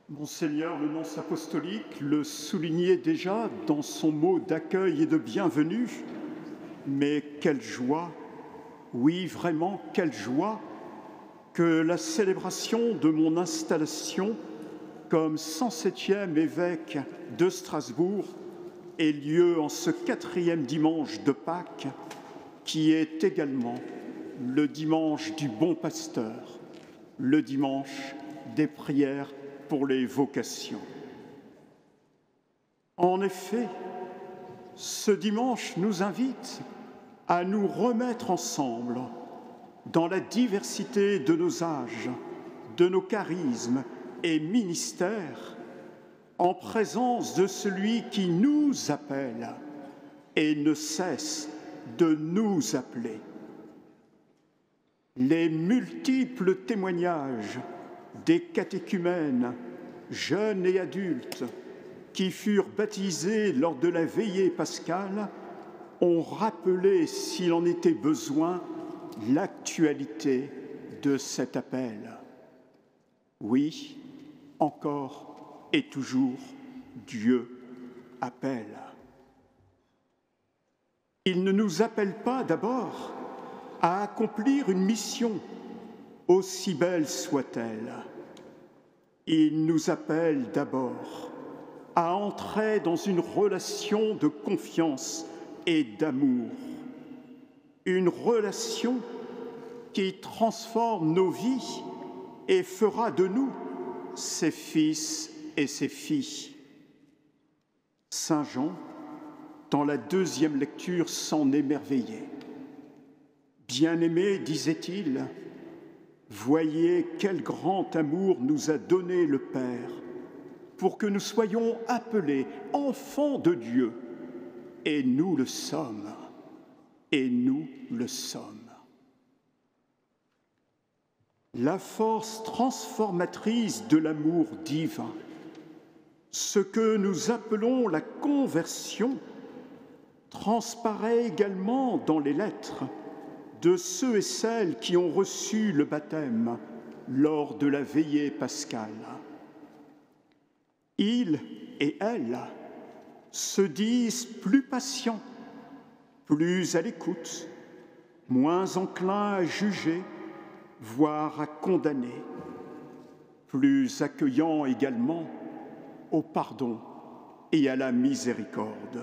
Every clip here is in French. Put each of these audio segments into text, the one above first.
Monseigneur le nonce apostolique le soulignait déjà dans son mot d'accueil et de bienvenue, mais quelle joie, oui vraiment quelle joie, que la célébration de mon installation comme 107e évêque de Strasbourg ait lieu en ce 4e dimanche de Pâques, qui est également le dimanche du bon pasteur, le dimanche des prières pour les vocations. En effet, ce dimanche nous invite à nous remettre ensemble dans la diversité de nos âges, de nos charismes et ministères, en présence de celui qui nous appelle et ne cesse de nous appeler. Les multiples témoignages des catéchumènes, jeunes et adultes, qui furent baptisés lors de la veillée pascale, ont rappelé, s'il en était besoin, l'actualité de cet appel. Oui, encore et toujours, Dieu appelle. Il ne nous appelle pas d'abord à accomplir une mission, aussi belle soit-elle. Il nous appelle d'abord à entrer dans une relation de confiance et d'amour, une relation qui transforme nos vies et fera de nous ses fils et ses filles. Saint Jean, dans la 2e lecture, s'en émerveillait. Bien-aimés, disait-il, voyez quel grand amour nous a donné le Père pour que nous soyons appelés enfants de Dieu. Et nous le sommes. Et nous le sommes. La force transformatrice de l'amour divin, ce que nous appelons la conversion, transparaît également dans les lettres de ceux et celles qui ont reçu le baptême lors de la veillée pascale. Ils et elles se disent plus patients, plus à l'écoute, moins enclins à juger, voire à condamner, plus accueillants également au pardon et à la miséricorde.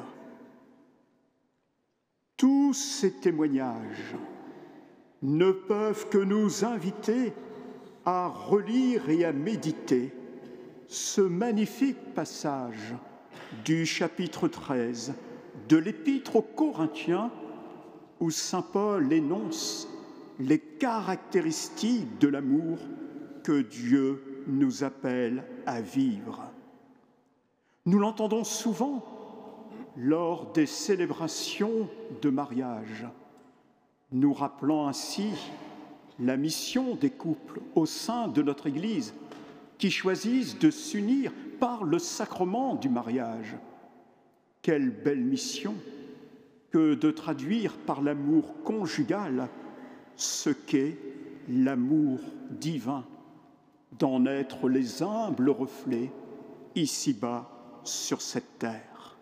Tous ces témoignages ne peuvent que nous inviter à relire et à méditer ce magnifique passage du chapitre 13 de l'Épître aux Corinthiens où saint Paul énonce les caractéristiques de l'amour que Dieu nous appelle à vivre. Nous l'entendons souvent lors des célébrations de mariage, nous rappelant ainsi la mission des couples au sein de notre Église qui choisissent de s'unir par le sacrement du mariage. Quelle belle mission que de traduire par l'amour conjugal ce qu'est l'amour divin, d'en être les humbles reflets ici-bas sur cette terre.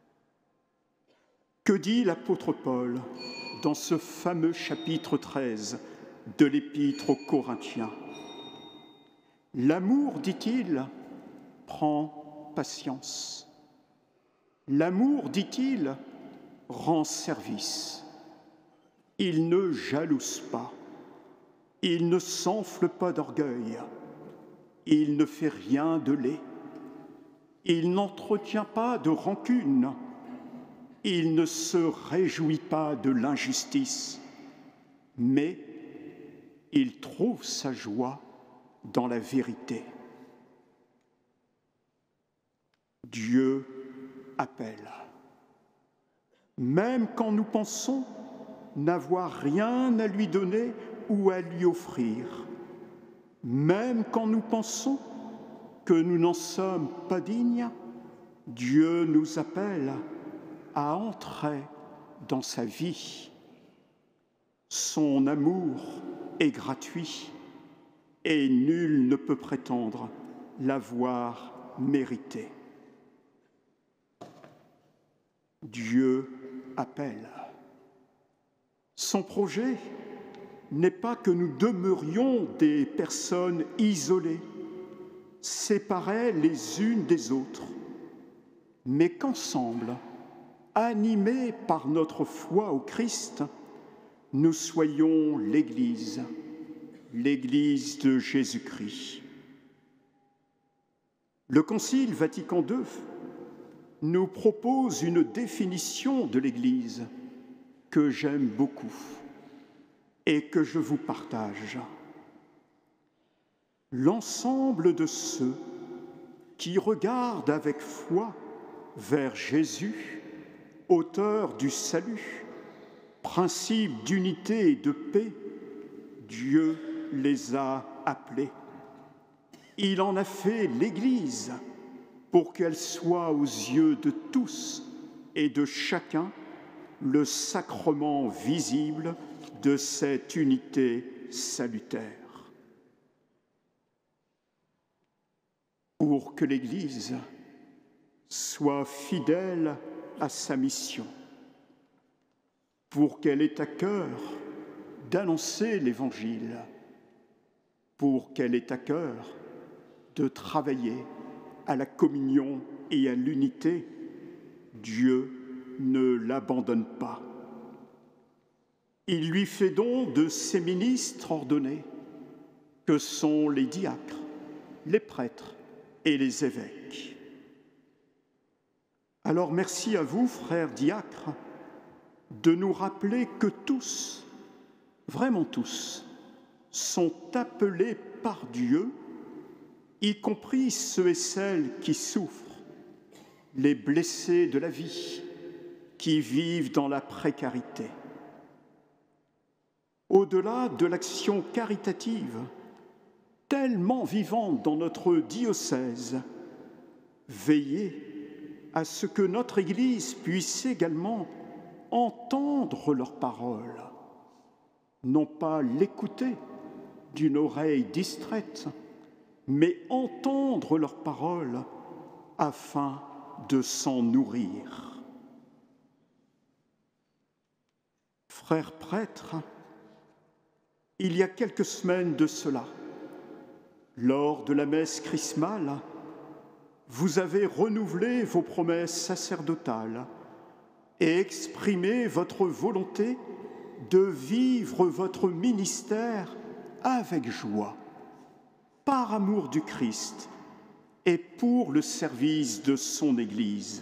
Que dit l'apôtre Paul dans ce fameux chapitre 13 de l'Épître aux Corinthiens? L'amour, dit-il, prend patience. L'amour, dit-il, rend service. Il ne jalouse pas. Il ne s'enfle pas d'orgueil. Il ne fait rien de laid. Il n'entretient pas de rancune. Il ne se réjouit pas de l'injustice, mais il trouve sa joie dans la vérité. Dieu appelle. Même quand nous pensons n'avoir rien à lui donner ou à lui offrir, même quand nous pensons que nous n'en sommes pas dignes, Dieu nous appelle à entrer dans sa vie. Son amour est gratuit et nul ne peut prétendre l'avoir méritée. Dieu appelle. Son projet n'est pas que nous demeurions des personnes isolées, séparées les unes des autres, mais qu'ensemble, animés par notre foi au Christ, nous soyons l'Église, l'Église de Jésus-Christ. Le Concile Vatican II nous propose une définition de l'Église que j'aime beaucoup et que je vous partage. L'ensemble de ceux qui regardent avec foi vers Jésus, auteur du salut, principe d'unité et de paix, Dieu les a appelés. Il en a fait l'Église pour qu'elle soit aux yeux de tous et de chacun le sacrement visible de cette unité salutaire. Pour que l'Église soit fidèle à sa mission, pour qu'elle ait à cœur d'annoncer l'Évangile, pour qu'elle ait à cœur de travailler à la communion et à l'unité, Dieu ne l'abandonne pas. Il lui fait don de ses ministres ordonnés, que sont les diacres, les prêtres et les évêques. Alors merci à vous, frères diacres, de nous rappeler que tous, vraiment tous, sont appelés par Dieu, y compris ceux et celles qui souffrent, les blessés de la vie, qui vivent dans la précarité. Au-delà de l'action caritative, tellement vivante dans notre diocèse, veillez à ce que notre Église puisse également entendre leurs paroles, non pas l'écouter d'une oreille distraite, mais entendre leurs paroles afin de s'en nourrir. Frères prêtres, il y a quelques semaines de cela, lors de la messe chrismale, vous avez renouvelé vos promesses sacerdotales et exprimé votre volonté de vivre votre ministère avec joie, par amour du Christ et pour le service de son Église.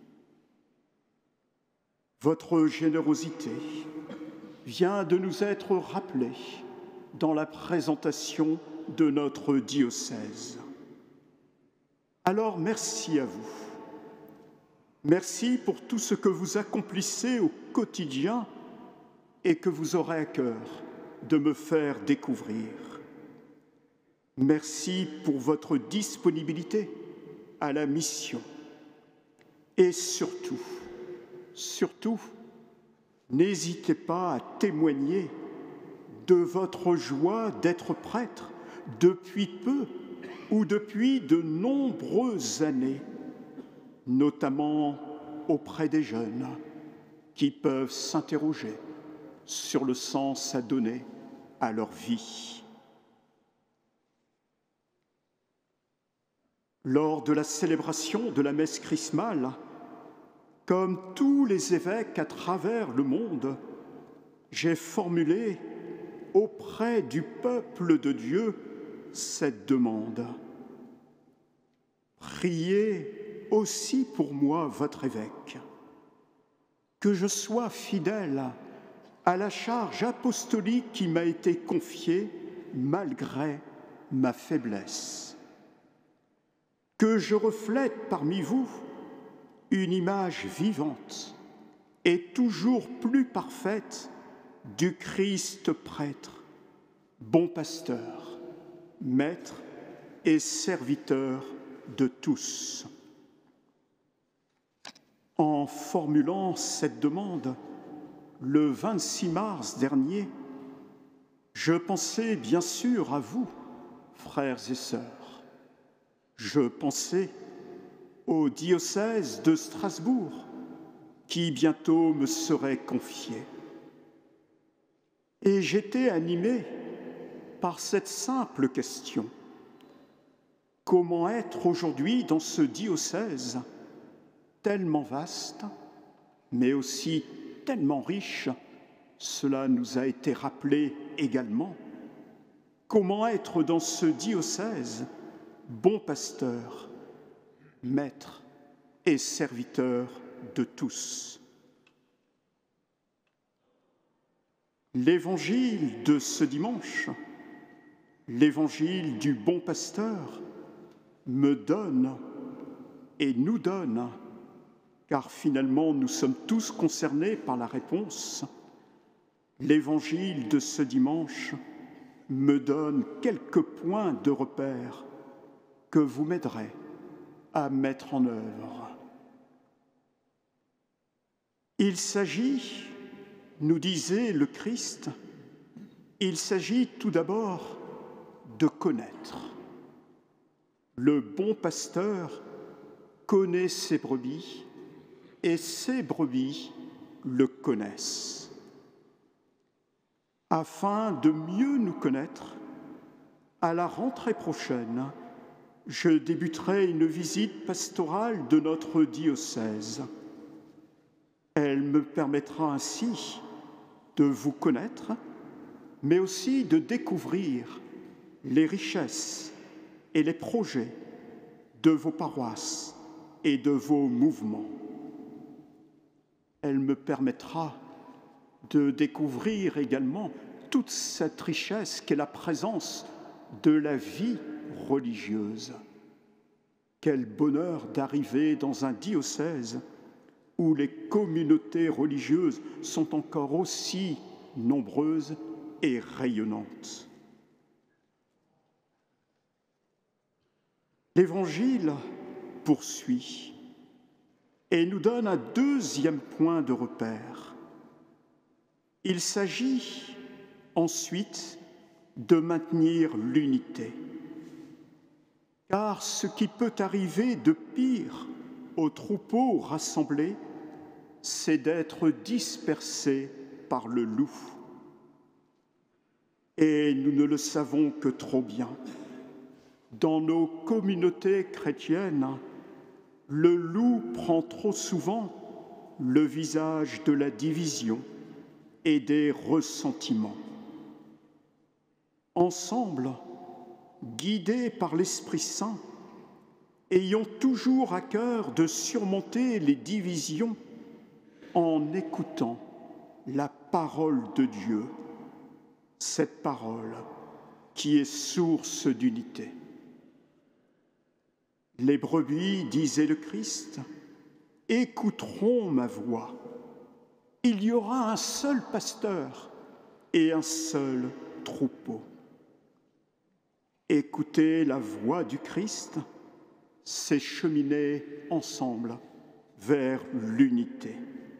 Votre générosité vient de nous être rappelée dans la présentation de notre diocèse. Alors merci à vous. Merci pour tout ce que vous accomplissez au quotidien et que vous aurez à cœur de me faire découvrir. Merci pour votre disponibilité à la mission. Et surtout, n'hésitez pas à témoigner de votre joie d'être prêtre depuis peu ou depuis de nombreuses années, notamment auprès des jeunes qui peuvent s'interroger sur le sens à donner à leur vie. Lors de la célébration de la messe chrismale, comme tous les évêques à travers le monde, j'ai formulé auprès du peuple de Dieu cette demande. Priez aussi pour moi, votre évêque, que je sois fidèle à la charge apostolique qui m'a été confiée malgré ma faiblesse, que je reflète parmi vous une image vivante et toujours plus parfaite du Christ prêtre, bon pasteur, maître et serviteur de tous. En formulant cette demande, le 26 mars dernier, je pensais bien sûr à vous, frères et sœurs, Je pensais au diocèse de Strasbourg, qui bientôt me serait confié. Et j'étais animé par cette simple question. Comment être aujourd'hui dans ce diocèse tellement vaste, mais aussi tellement riche, cela nous a été rappelé également. Comment être dans ce diocèse bon pasteur, maître et serviteur de tous. L'évangile de ce dimanche, l'évangile du bon pasteur, me donne et nous donne, car finalement nous sommes tous concernés par la réponse, l'évangile de ce dimanche me donne quelques points de repère que vous m'aiderez à mettre en œuvre. Il s'agit, nous disait le Christ, il s'agit tout d'abord de connaître. Le bon pasteur connaît ses brebis et ses brebis le connaissent. Afin de mieux nous connaître, à la rentrée prochaine, je débuterai une visite pastorale de notre diocèse. Elle me permettra ainsi de vous connaître, mais aussi de découvrir les richesses et les projets de vos paroisses et de vos mouvements. Elle me permettra de découvrir également toute cette richesse qu'est la présence de la vie religieuse. Quel bonheur d'arriver dans un diocèse où les communautés religieuses sont encore aussi nombreuses et rayonnantes. L'Évangile poursuit et nous donne un deuxième point de repère. Il s'agit ensuite de maintenir l'unité. Car ce qui peut arriver de pire aux troupeaux rassemblés, c'est d'être dispersés par le loup. Et nous ne le savons que trop bien. Dans nos communautés chrétiennes, le loup prend trop souvent le visage de la division et des ressentiments. Ensemble, guidés par l'Esprit Saint, ayons toujours à cœur de surmonter les divisions en écoutant la parole de Dieu, cette parole qui est source d'unité. Les brebis, disait le Christ, écouteront ma voix. Il y aura un seul pasteur et un seul troupeau. Écouter la voix du Christ, c'est cheminer ensemble vers l'unité.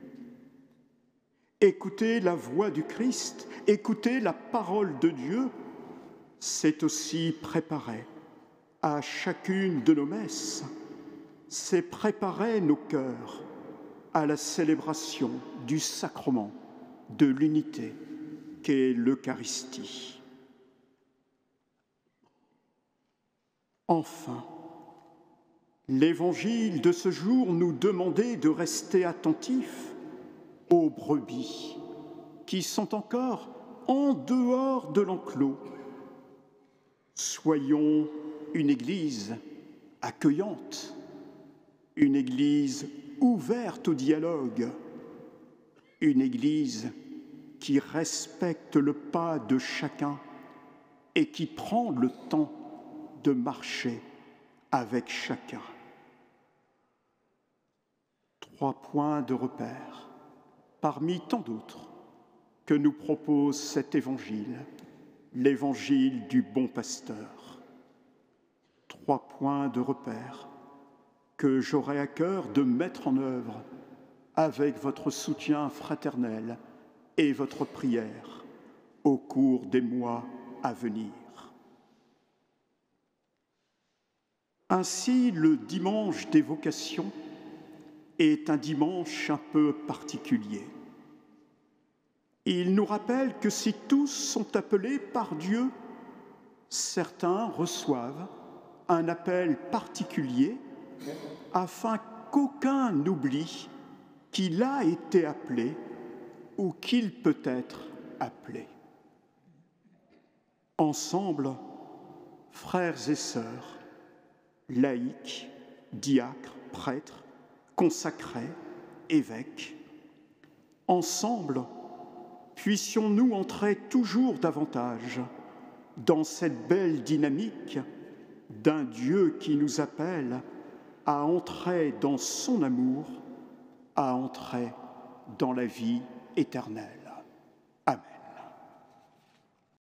Écouter la voix du Christ, écouter la parole de Dieu, c'est aussi préparer à chacune de nos messes, c'est préparer nos cœurs à la célébration du sacrement de l'unité qu'est l'Eucharistie. Enfin, l'Évangile de ce jour nous demandait de rester attentifs aux brebis qui sont encore en dehors de l'enclos. Soyons une Église accueillante, une Église ouverte au dialogue, une Église qui respecte le pas de chacun et qui prend le temps de marcher avec chacun. 3 points de repère, parmi tant d'autres, que nous propose cet évangile, l'évangile du bon pasteur. 3 points de repère que j'aurai à cœur de mettre en œuvre avec votre soutien fraternel et votre prière au cours des mois à venir. Ainsi, le dimanche des vocations est un dimanche un peu particulier. Il nous rappelle que si tous sont appelés par Dieu, certains reçoivent un appel particulier afin qu'aucun n'oublie qu'il a été appelé ou qu'il peut être appelé. Ensemble, frères et sœurs, laïcs, diacres, prêtres, consacrés, évêques, ensemble, puissions-nous entrer toujours davantage dans cette belle dynamique d'un Dieu qui nous appelle à entrer dans son amour, à entrer dans la vie éternelle.